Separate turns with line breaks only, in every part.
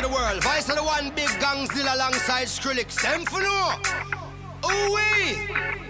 the world. Vice of the one big gangzilla alongside Skrillex. Them for no. Ooh-wee.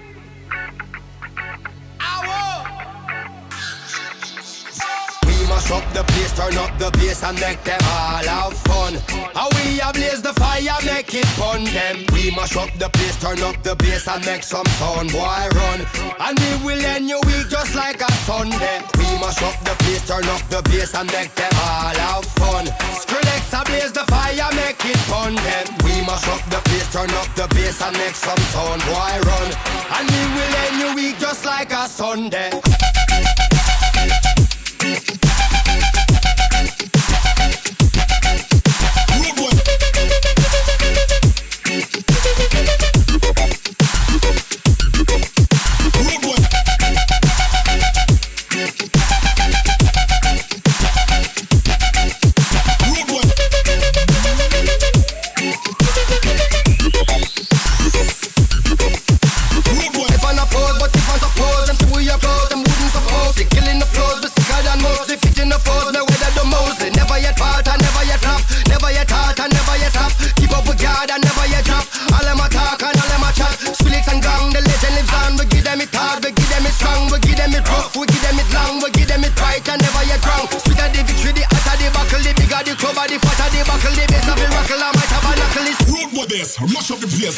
Mash up the place, turn up the bass and make them all have fun. How we ablaze the fire, make it fun them. We mash up the place, turn up the bass and make some sound, boy run. And we will end your week just like a Sunday. We mash up the place, turn up the bass and make them all have fun. Skrillex ablaze the fire, make it fun them. We mash up the place, turn up the bass and make some sound, boy run. And we will end your week just like a Sunday.
Mash up the place.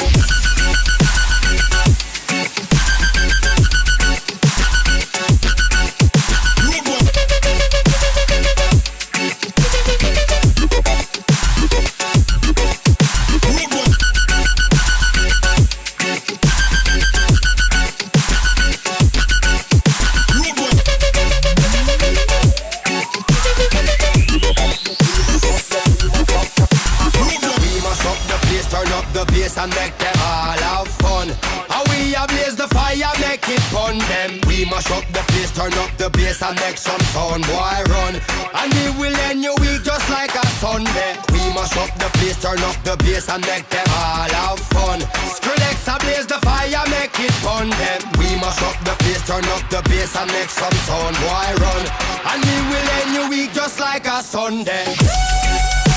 And make them all have fun. How we ablaze the fire, make it fun them. We mash up the place, turn up the bass and make some sound, boy run. And we will end your week just like a Sunday. We mash up the place, turn up the bass and make them all have fun. Skrillex ablaze the fire, make it fun them. We mash up the place, turn up the bass and make some sound, boy run. And we will end your week just like a Sunday.